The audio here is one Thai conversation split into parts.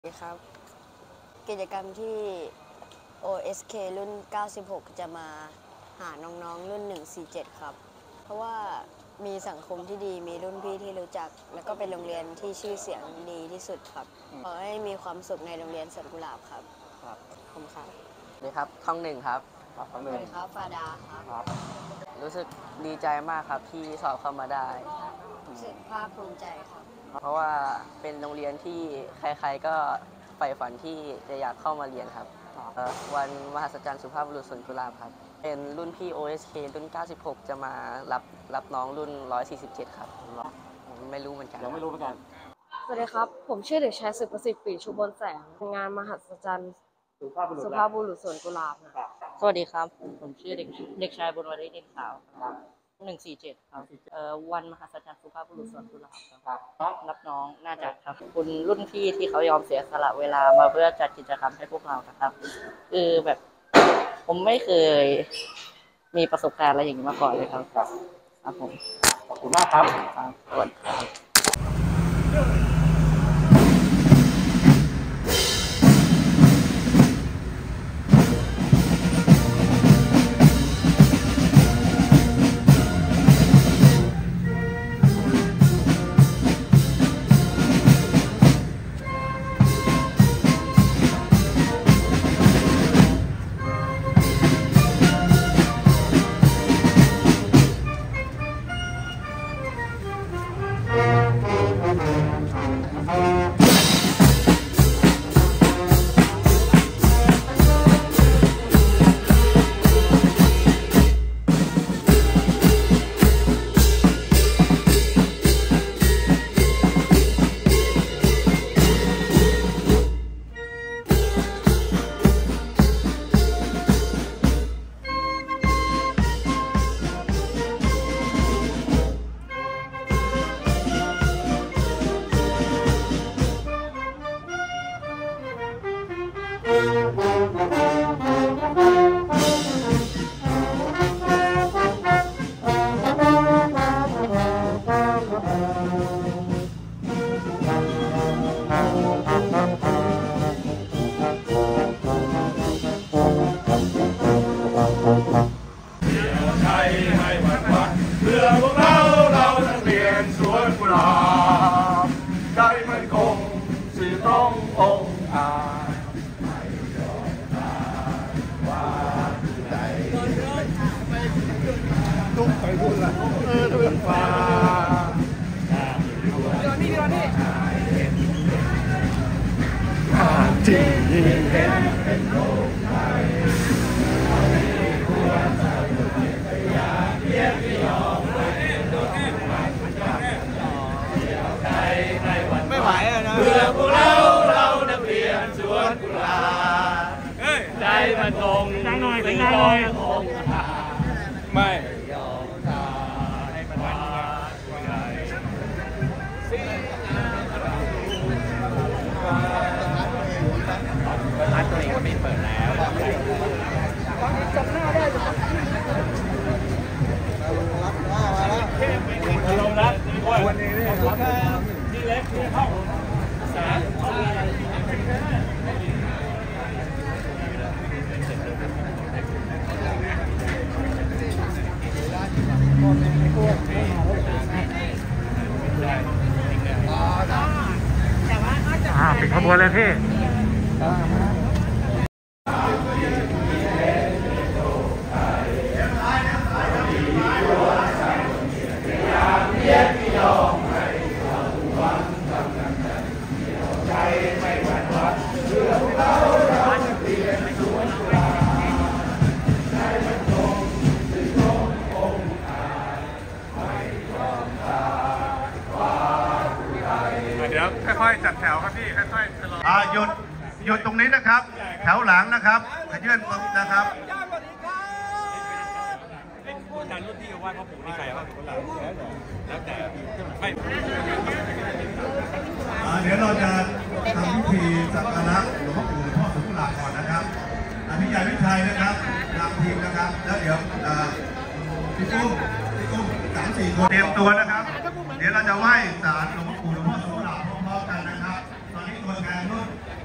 ครับกิจกรรมที่ OSK รุ่น 96 จะมาหาน้องๆรุ่น 147 ครับเพราะว่ามีสังคมที่ดีมีรุ่นพี่ที่รู้จักแล้วก็เป็นโรงเรียนที่ชื่อเสียงดีที่สุดครับขอให้มีความสุขในโรงเรียนสวนกุหลาบครับผมครับนี่ครับท้องหนึ่งครับสวัสดีครับฟาดาครับรู้สึกดีใจมากครับที่สอบเข้ามาได้รู้สึกภาคภูมิใจครับเพราะว่าเป็นโรงเรียนที่ใครๆก็ใฝ่ฝันที่จะอยากเข้ามาเรียนครับวันมหัศจรรย์สุภาพบุรุษสวนกุหลาบครับเป็นรุ่นพี่ OSK รุ่น 96 จะมารับน้องรุ่น 147 ครับไม่รู้เหมือนกันเราไม่รู้เหมือนกันสวัสดีครับผมชื่อเด็กชายสุประสิทธิ์ปีชุบนแสงงานมหัศจรรย์สุภาพบุรุษสวนกุหลาบนะครับสวัสดีครับผมชื่อเด็กชายบุญวริศ เด่นขาว147 ครับวันมหัศจรรย์สุภาพบุรุษสวนกุหลาบครับรับน้องน่าจะครับคุณรุ่นพี่ที่เขายอมเสียสละเวลามาเพื่อจัดกิจกรรมให้พวกเราครับคือแบบผมไม่เคยมีประสบการณ์อะไรอย่างนี้มาก่อนเลยครับครับผมขอบคุณมากครับสวัสดีครับเพื่อพวกเรานักเรียนสวนกุหลาบใจมันคงสื่อตรงองค์อาจไม่ยอมตายว่าใจทุกไปบุญละเรื่องฟ้าที่เห็นเป็นโลกไทยไม่ไหวอะนะเพื่อพวกเรานักเรียนสวนกุหลาบใจมันคงดังหน่อยคงไม่ยอมตายให้มันวันใจร้านตัวเองก็ไม่เปิดแล้วจำหน้าได้ลงแล้ววันนี้นี่เล็กนี่ห้อง3ห้องอะไรปิดขบวนเลยพี่เดี๋ยวค่อยๆจัดแถวครับพี่ค่อยๆหยุดตรงนี้นะครับแถวหลังนะครับขยื่นมือนะครับอาจารย์รุ่นที่ไหว้พ่อปู่นี่ใครครับแล้วแต่ไม่เดี๋ยวเราจะทำพิธีสักการะหลวงพ่อปู่พ่อสมกุหลาบก่อนนะครับพี่ใหญ่วิชัยนะครับนำทีมนะครับแล้วเดี๋ยวพี่ตุ้ม3-4 คนเตรียมตัวนะครับเดี๋ยวเราจะไหว้ศาลหลวงพ่อปู่หลวงพ่อสมกุหลาบพร้อมๆกันนะครับตอนนี้ตัวแทนรุ่น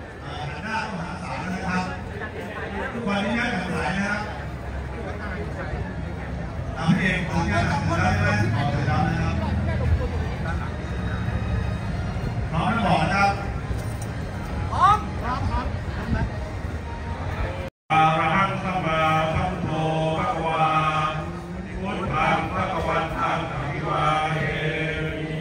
อนุญาตได้ไหมขอเสร็จแล้วนะครับพร้อมแล้วบอกนะครับพร้อมอะระหังสัมมาสัมพุทโธภะคะวาพุทธังภะคะวันตังอะภิวาเทมิ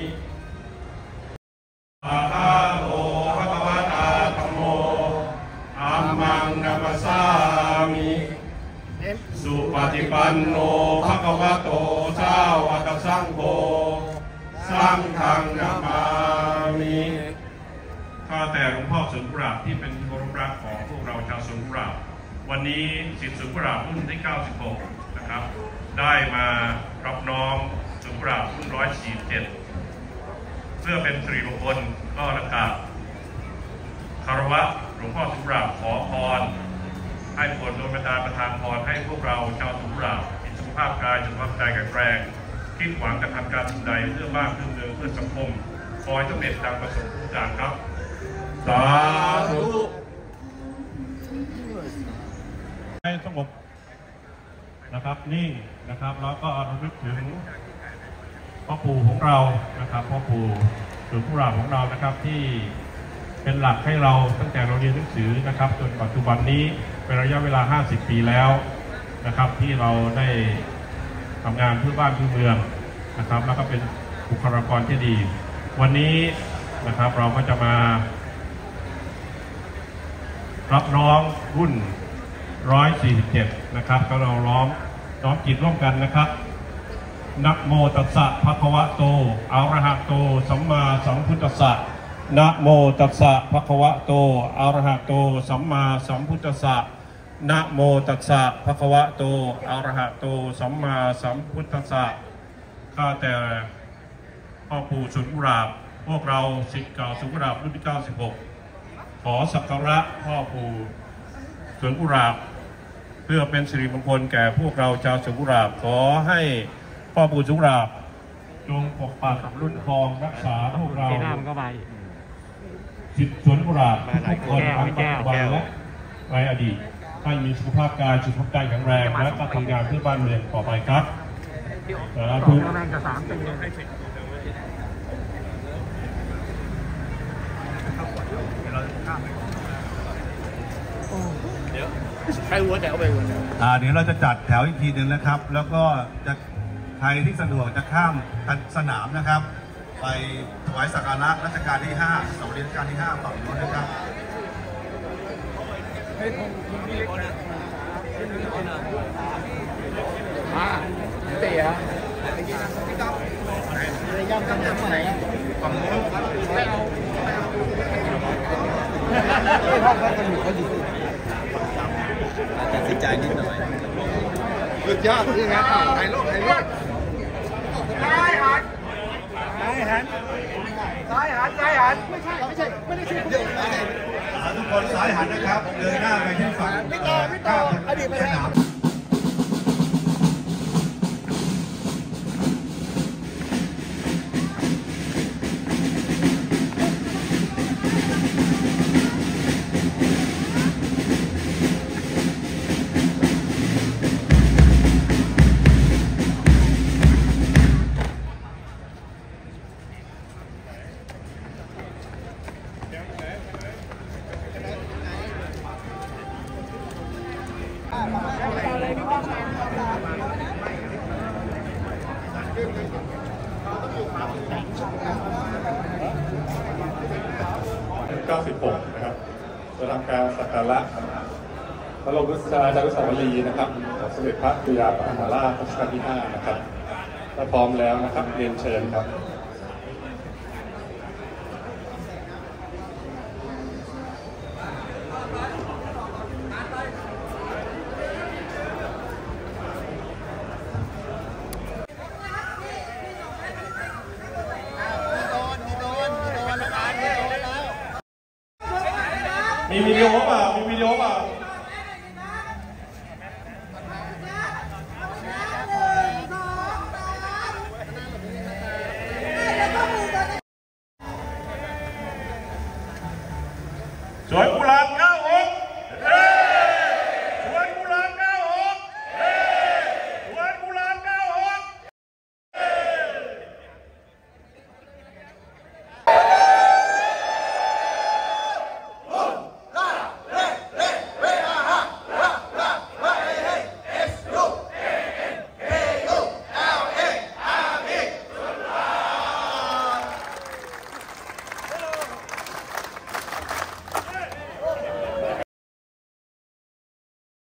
อะระหะโตภะคะวะตาธัมโมธัมมังนัมสสามิสุปฏิปันโนภะคะวะโตสาวกสังโฆสังฆังนามามิข้าแต่หลวงพ่อสวนกุหลาบที่เป็นที่เคารพรักของพวกเราชาวสวนกุหลาบวันนี้ศิษย์สวนกุหลาบรุ่นที่ 96 นะครับได้มารับน้องสวนกุหลาบรุ่น 147 เพื่อเป็นสิริมงคลก็ละกราบคารวะหลวงพ่อสวนกุหลาบขอพรให้ผลโดนบันดาลประทานพรให้พวกเราชาวสวนกุหลาบมีสุขภาพกายสุขภาพใจแข็งแรงคิดหวังกระทำการสิ่งใดเพื่อบ้านเพื่อเมืองเพื่อสังคมขอให้สำเร็จดังประสงค์ทุกอย่างครับสาธุให้สงบนะครับนิ่งนะครับแล้วก็ระลึกถึงพ่อปู่ของเรานะครับพ่อปู่สวนกุหลาบของเรานะครับที่เป็นหลักให้เราตั้งแต่เราเรียนหนังสือนะครับจนปัจจุบันนี้เป็นระยะเวลา50 ปีแล้วนะครับที่เราได้ทำงานเพื่อบ้านเพื่อเมืองนะครับแล้วก็เป็นบุคลากรที่ดีวันนี้นะครับเราก็จะมารับน้องรุ่น 147 นะครับก็เราน้อมจิตร่วมกันนะครับนะโมตัสสะภะคะวะโตอะระหะโตสัมมาสัมพุทธัสสะนะโมตัสสะภะคะวะโตอะระหะโตสัมมาสัมพุทธัสสะนะโมตัสสะภะคะวะโตอะระหะโตสัมมาสัมพุทธัสสะข้าแต่พ่อปู่สวนกุหลาบพวกเราศิษย์เก่าสวนกุหลาบรุ่นที่ 96 ขอสักการะพ่อปู่สวนกุหลาบเพื่อเป็นสิริมงคลแก่พวกเราชาวสวนกุหลาบขอให้พ่อปู่สวนกุหลาบจงปกปักรุ่นครองรักษาพวกเราศิษย์สวนกุหลาบทุกคนทั้งปัจจุบันและในอดีตให้มีสุขภาพกายสุขภาพใจแข็งแรงและก็ทำงานเพื่อบ้านเมืองต่อไปครับสาธุใครวัวแถวไปวัวแถวเดี๋ยวเราจะจัดแถวอีกทีหนึ่งนะครับแล้วก็จะใครที่สะดวกจะข้ามสนามนะครับไปถวายสักการะรัชกาลที่5สมเด็จรัชกาลที่5ฝั่งนู้นนะครับเตี๋ยย่ำตั้งแต่เมื่อไหร่ฝั่งนู้นไม่เอาไม่พ่อเขากันอยู่เขาอยู่ตัดสินใจนิดหน่อยสุดยอดยังไงถ่ายรูปซ้ายหันไม่ใช่ทุกคนซ้ายหันนะครับเดินหน้าไปที่ฝั่งพี่ต่ออดีตไปแล้ว 96 นะครับจะทำการสักการะพระบรมราชานุสาวรีย์นะครับสมเด็จพระจุฬาภรมราชรัชกาลที่ 5 นะครับถ้าพร้อมแล้วนะครับเรียนเชิญครับมีวิดีโอเปล่าสวยกุหลาบ